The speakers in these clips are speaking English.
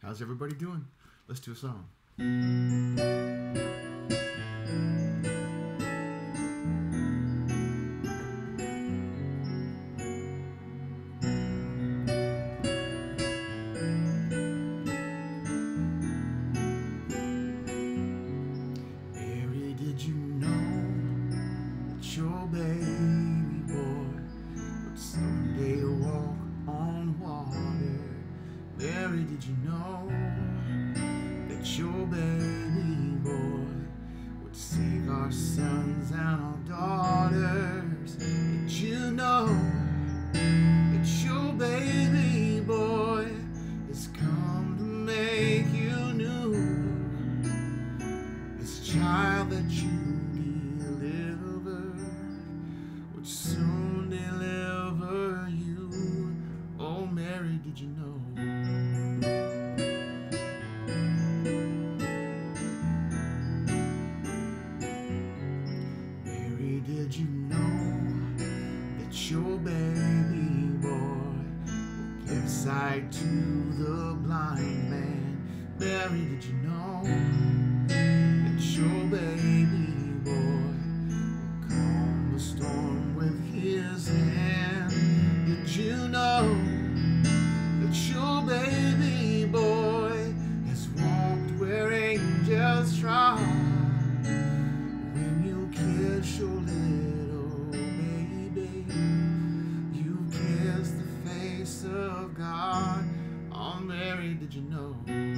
How's everybody doing? Let's do a song. Mary, did you know that your baby boy would someday walk on water? Mary, did you know that your baby boy would save our sons and our daughters? Did you know that your baby boy has come to make you new? This child that you delivered would soon deliver you. Oh, Mary, did you know? Mary, did you know that your baby boy will give sight to the blind man? Mary, did you know that your baby boy will calm the storm with his hand? Did you know that your baby boy has walked where angels trod? When you kiss your little baby, you kiss the face of God. Oh, Mary, did you know?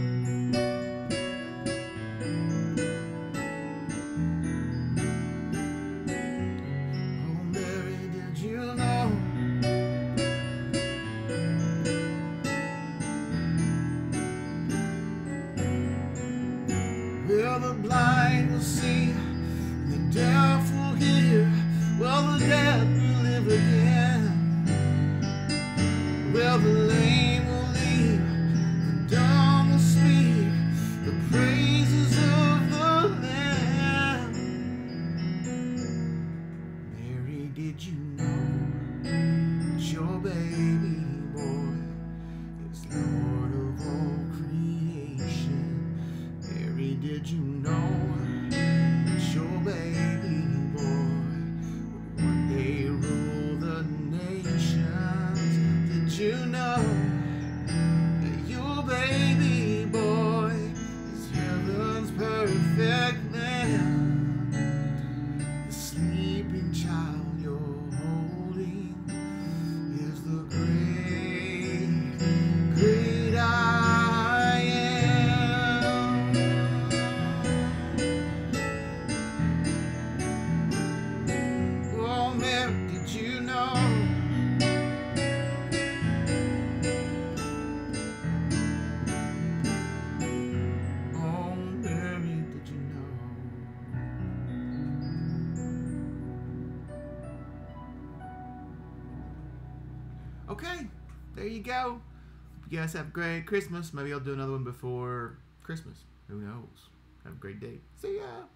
Oh, Mary, did you know? Well, the blind will see, the deaf will hear, well, the dead will live again. Well, the lame will leap, the dumb will speak, the praises of the Lamb. Mary, did you know that your baby boy is Lord of all creation? Mary, did you know that your baby boy would one day rule the nations? Did you know that your baby boy is heaven's perfect man? The sleeping child you're holding is the great, great I am. Oh, Mary, did you know? Oh, Mary, did you know? Okay, there you go. You guys have a great Christmas. Maybe I'll do another one before Christmas. Who knows? Have a great day. See ya.